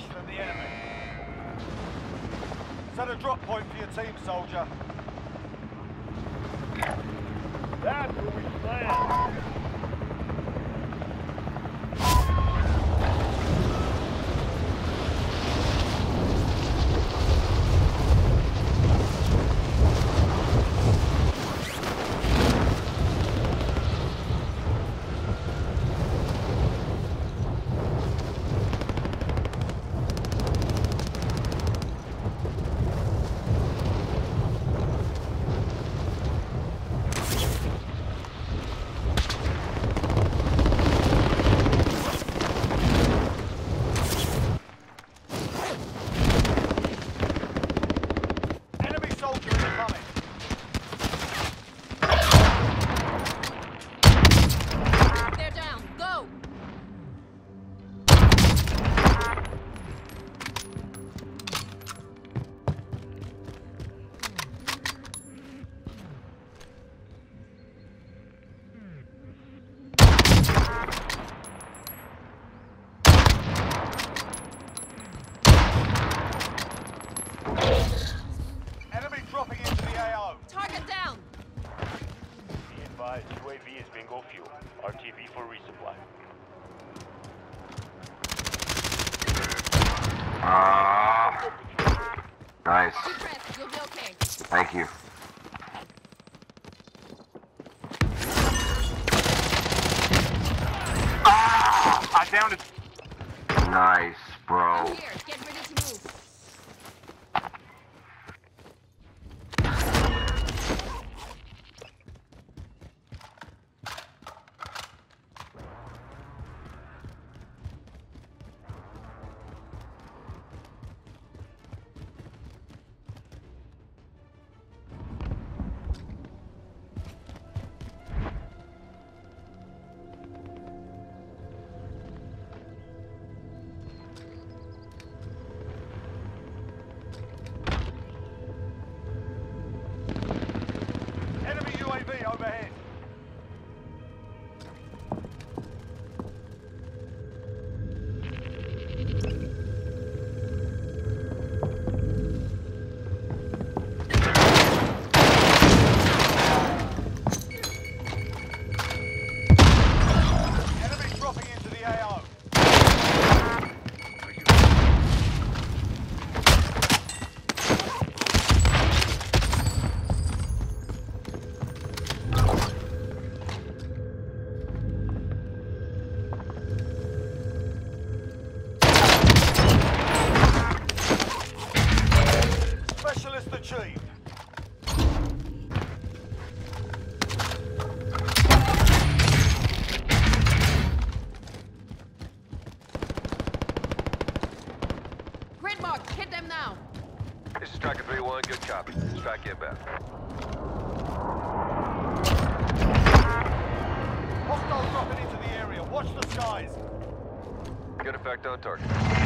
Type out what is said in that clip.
location of the enemy. Set a drop point for your team, soldier. That's where we stand. UAV is bingo fuel. RTB for resupply. Nice. Deep breath, you'll be okay. Thank you. I downed it. Nice, bro. I'm here. Get ready to move. UAV overhead. Enemy dropping into the AO. Specialist achieved. Grid mark, hit them now. This is Striker 3-1, good copy. Strike inbound. Hostiles dropping into the area. Watch the skies. Good effect on target.